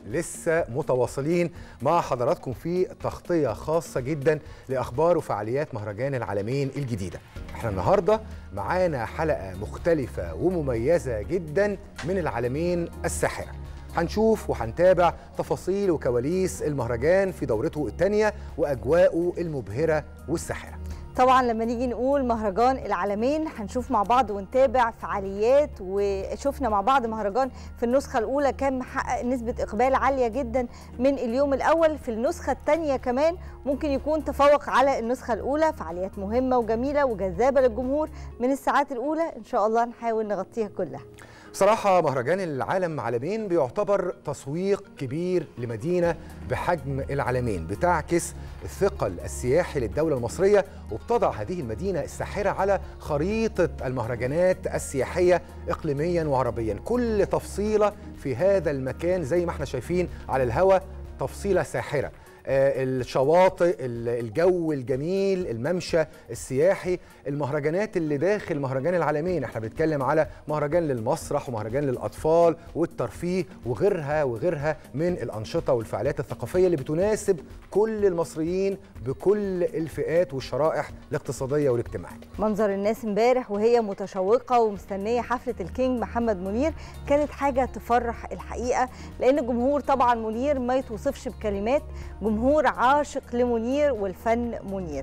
لسه متواصلين مع حضراتكم في تغطية خاصة جدا لأخبار وفعاليات مهرجان العالمين الجديدة. احنا النهاردة معانا حلقة مختلفة ومميزة جدا من العالمين الساحرة. هنشوف وهنتابع تفاصيل وكواليس المهرجان في دورته الثانية وأجواءه المبهرة والساحرة. طبعا لما نيجي نقول مهرجان العالمين هنشوف مع بعض ونتابع فعاليات، وشفنا مع بعض مهرجان في النسخة الأولى كان محقق نسبة إقبال عالية جدا من اليوم الأول. في النسخة الثانية كمان ممكن يكون تفوق على النسخة الأولى، فعاليات مهمة وجميلة وجذابة للجمهور من الساعات الأولى. إن شاء الله نحاول نغطيها كلها. بصراحة مهرجان العالم عالمين بيعتبر تسويق كبير لمدينة بحجم العالمين، بتعكس الثقل السياحي للدولة المصرية، وبتضع هذه المدينة الساحرة على خريطة المهرجانات السياحية إقليميا وعربيا. كل تفصيلة في هذا المكان زي ما احنا شايفين على الهواء تفصيلة ساحرة. الشواطئ، الجو الجميل، الممشى السياحي، المهرجانات اللي داخل مهرجان العالمين. احنا بنتكلم على مهرجان للمسرح ومهرجان للأطفال والترفيه وغيرها من الأنشطة والفعاليات الثقافية اللي بتناسب كل المصريين بكل الفئات والشرائح الاقتصادية والاجتماعية. منظر الناس امبارح وهي متشوقة ومستنية حفلة الكينج محمد منير كانت حاجة تفرح الحقيقة، لأن جمهور طبعا منير ما يتوصفش بكلمات، جمهور عاشق لمنير والفن منير.